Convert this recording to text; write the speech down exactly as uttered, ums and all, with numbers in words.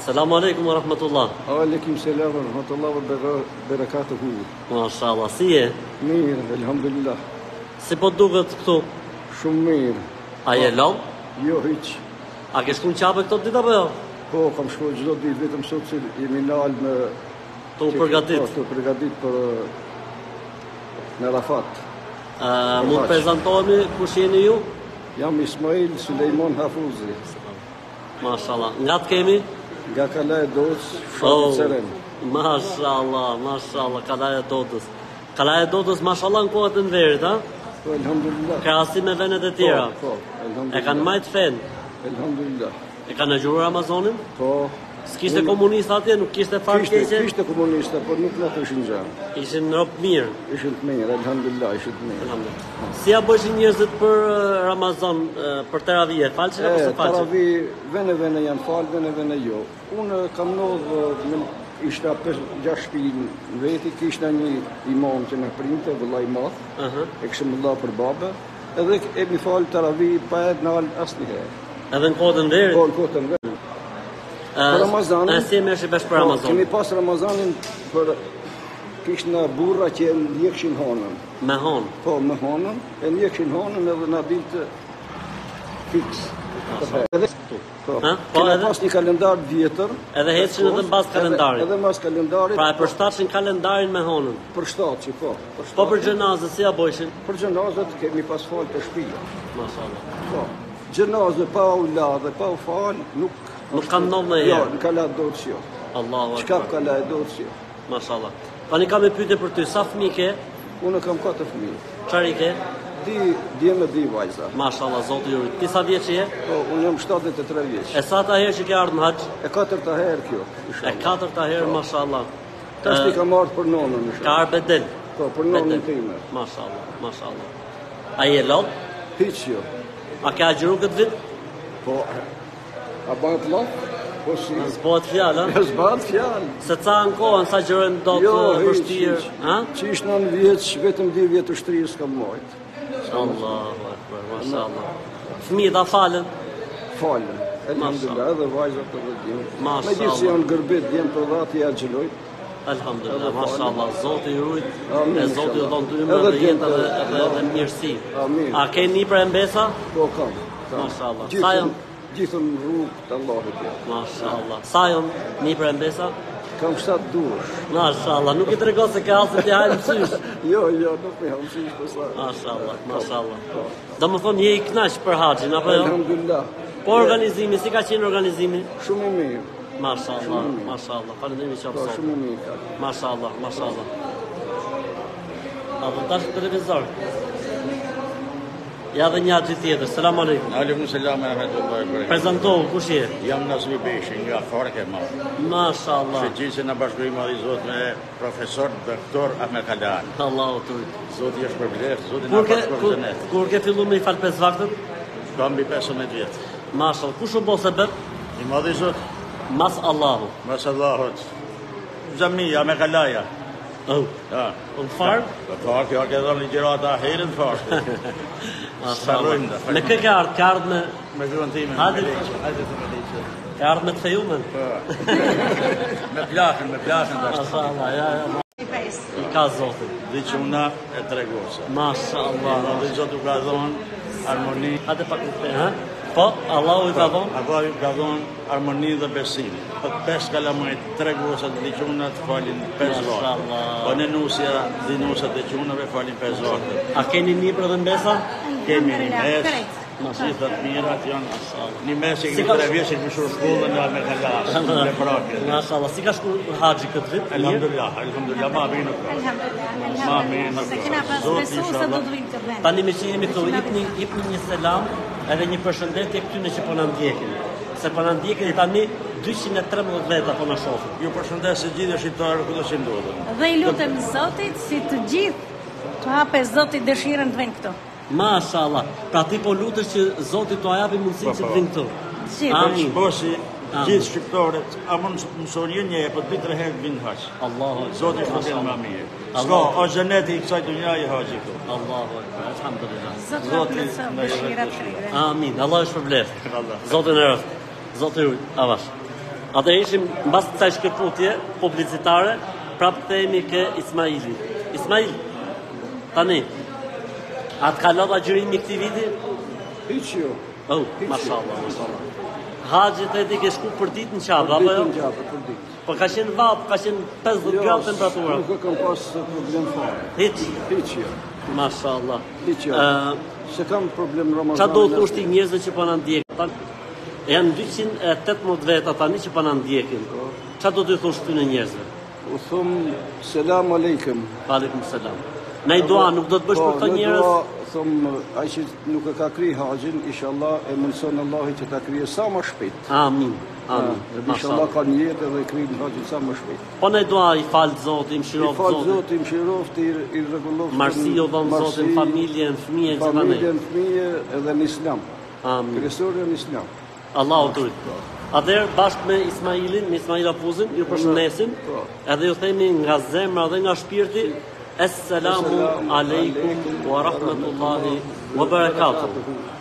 Assalamu alaikum wa rahmatullah. Alaikum salam wa rahmatullah wa barakatuhu. Mashallah, si e? Mirë, elhamdulillah. Si po duket këtu? Shumë mirë. A je lodh? Jo, hiq. A ke shku në qabe këto ditë apo jo? Po, kam shku çdo ditë, vetëm sot që jemi në alë me... Të u përgatit? Po, të u përgatit për... në Rafat. Uh, mund të prezentohemi kush jeni ju? Jam Ismail Sulejman Hafuzi. Mashallah. Nga të kemi? Nga Kalaja e Dodës, Oh, fshatit Seren. mashallah, mashallah, Kalaja e Dodës. Kalaja e Dodës, mashallah, në kohët e në verit, ha? Po, elhamdulillah. Krahasim me vendet e tjera. Po, po, elhamdulillah. E kanë majtë fen. Elhamdulillah. E kanë e gjurur Amazonin? Po. S'kishte komunista atje, nuk kishte farë Kishte, keqe? kishte komunista, por nuk na të ishin gjanë. Ishin në ropë mirë. Ishin të mirë, elhamdulillah, ishin të mirë. Alhamdulillah. Si ja bëshin njerëzit për uh, Ramazan, uh, për teravije? Falqen apo se falqen? Taravi, vene vene janë falë, vene vene jo. Unë kam nodhë, në ishta gjashtë shpinë në veti, kishta një imam që në printe, vëllaj madh, Uh -huh. e këshëm vëlla për baba, edhe e mi falë taravi pa e në alë asë njëherë. Edhe në kodën verit? Po, në kotën verit. Për Ramazanin... E si e mershi besh për Po, Ramazanin? kemi pas Ramazanin për... Kishtë në burra që e ndjekshin hanën. Me hanë? Po, me hanën, e ndjekshin hanën edhe në dilte fix. Edhe, po, Ha? Po, kena edhe? pas një kalendar vjetër. Edhe hecin edhe mbas kalendarit? Edhe, edhe mbas kalendarit. Pra e përshtatshin kalendarin me hanën? Për shtatë që po. Për Po për shtatë. gjenazë, si ja bëshin? Për gjenazët kemi pas falë të shpija. Mashallah. Po. Gjenazë pa u la dhe pa u falë, nuk... Nuk kam ndodhë në Jo, herë? në kala dorës jo. Allahu Qka akbar. kala e dorës jo. Mashallah. Tani kam e pyetje për ty, sa fëmijë ke? Unë kam katër fëmijë. Çfarë i ke? Di, di me di vajza. Mashallah, Zoti ju rrit. Ti sa vjeç je? Po, unë jam shtatëdhjetë e tre vjeç. E sa ta herë që ke ardhur në haxh? E katërta herë kjo. E inshallah. katërta herë, mashallah. Tash ti kam ardhur për nonën. Ka inshallah. arë bedel. Po, për nonën Bedel. time. Mashallah, mashallah. A je lodh? Hiq jo. A ke agjëru këtë vit? Po, a bëhet lop? Po si. Zbohet fjalë, ha? Ja s'bëhet fjalë. Se ca në kohën, sa gjërën do të Jo, hiq, vështirë, hiq. ha? Që ishtë në në vjeç, vetëm di vjetë ushtrijës kam majtë. Allahu akbar, mashallah. Fëmijët a falen? Falën. Elhamdulillah, edhe vajzat të vëdhjim. Mashallah. Me gjithë që janë gërbet, jenë për dhati ja gjëllojt. Alhamdulillah, mashallah. Zoti ju rujt, Amin, e Zoti ju inshallah. dhon dymë Edhe dhe djemë jetë edhe, të- edhe, edhe mirësi. Amin. A ke një për e mbesa? Po, kam. kam. Mashallah. Sa Gjithën, janë? gjithën rrugë të Allahut ja. Mashallah. Sa janë një për e mbesa? Kam shtatë dush. Mashallah, nuk i tregon se ka asë të hajnë mësysh. Jo, jo, nuk me jam shish për sa. Mashallah, mashallah. Do më thonë, je i knaq për haxhin, apo jo? Elhamdulillah. Po organizimi, si ka qenë organizimi? Shumë i mirë. Mashallah, mashallah. Falënderimi Po, qoftë. shumë i mirë ka. Mashallah, mashallah. A do tash në televizor? Ja dhe një atë tjetër. Selam aleikum. Aleikum selam wa rahmatullahi wa barakatuh. Prezentohu, kush je? Jam Nazmi Beshi nga Farke ma. Mashallah. Shëgjisë në bashkërim i Zot me profesor, doktor Ahmed Kalan. Allahu të rrit. Zoti është për vlerë, Zoti na Kur ke, bashkon kur, xhenet. kur ke fillu me i falë pesë vaktët? Kam mbi pesëmbëdhjetë vjet. Mashallah. Kush u bo se bërë? I madhi Zot, Mas Allahu. mas Allahut. Xhamia me Kalaja. Oh. Ja. Unë farë? Po Farke ka dhënë ligjërata herën Farke. Mashallah. Me kë ke ardhë? Ke ardhë me... Me gruan time. Hadi. me leqe, Hadi të me leqe. Ke ardhë me të fejumen? Po. Me plakën, me plakën tash. Mashallah, ja, ja. ma- I ka Zotin. Diçuna e tregosa. Mashallah. Madhi Zot u ka dhënë harmoni. Hadi pak në fe, ha? Po, Allahu i ka dhonë? Allah ju ka dhënë armoni dhe besim. Po pesë kalamajt, tre gosa të ligjunat falin pesë vakte. Mashallah. Po në nusja, dhe nusat e qunave falin pesë vakte. A keni një për dhe mbesa? Kemi një mes, Mashallah. gjithë të mirat janë. Një mes që Si kemi ka- tre vjeqe kemi shurë shkollën nga me kalas, në prake. Mashallah. Si ka shku haxhi këtë vit? Mirë? Elhamdulillah, elhamdulillah, ma mirë nuk ka. Alhamdulillah, Ma mirë alhamdulillah. nuk Se ka. kena pas Zoti besu se inshallah. do të vinë të vend. Tani me që jemi këtu, jipni, jipni një selam edhe një përshëndetje këtyne që po na ndjekin. Se po na ndjekin tani dyqind e tretëmbëdhjetë veta po na shohin. Ju përshëndes se gjithë shqiptarë ku do që ndodhen. Dhe i lutem Zotit si të gjithë të hape Zotit dëshirën të vinë këtu. Mashallah. Pra ti po lutesh që Zoti t'u japi mundësinë Po, që të po. vinë këtu. Si, Amin. Bosi, Amin. gjithë shqiptarët, a mund mësoni një, po dy tre herë të vinë haq. Allahu. Zoti është më më mirë. Ska, Allah. o xheneti i kësaj dunja i haxhi këtu. Allahu akbar. Alhamdulillah. Zot na Zoti plotëson na i dëshirat rreth të Amin. Allah është për bleft. Allah. Zotin e rreth. Zoti ju avash. Atë ishim mbas kësaj shkëputje publicitare, prapë kthehemi ke Ismaili. Ismail, tani, atë ka lodha gjërimi këtij viti? Hiç jo. Oh, mashallah, mashallah. Haxhit e ti ke shku për ditë në Qabe, apo jo? Ditën gjatë për ditë. Po ka qenë vap, ka qenë pesëdhjetë gradë temperatura. Nuk e kam pas problem fare. Hiç, Hiç jo. mashallah. Hiç jo. Ë, Se kam problem Ramazan. Qa do të thosh ti njerëzve që po na ndjekin? Tan- Janë dyqind e tetëmbëdhjetë veta tani që po na ndjekin. Qa do të thosh ty në njerëzve? U thum selam aleikum. Aleikum selam. Në i dua nuk do të bësh për këto njerëz? Thum ai që nuk e ka kri haxhin, inshallah e mundson Allahu që ta krije sa më shpejt. Amin. Amin. Inshallah ka një jetë edhe krijim haxhin sa më shpejt. Po në i dua i falë Zoti, i I mëshiroft fal Zoti. Zoti, i mëshiroft, i i rregulloft. Marsi o dhënë Zotin, familjen, fëmijën që kanë. Familjen, fëmijë edhe në Islam. Amin. Kryesorja në Islam. Allahu të rritë. Atëherë bashkë me Ismailin, me Ismail Apuzin, ju përshëndesim, edhe ju themi nga zemra dhe nga shpirti, Assalamu alaikum wa rahmatullahi wa barakatuh.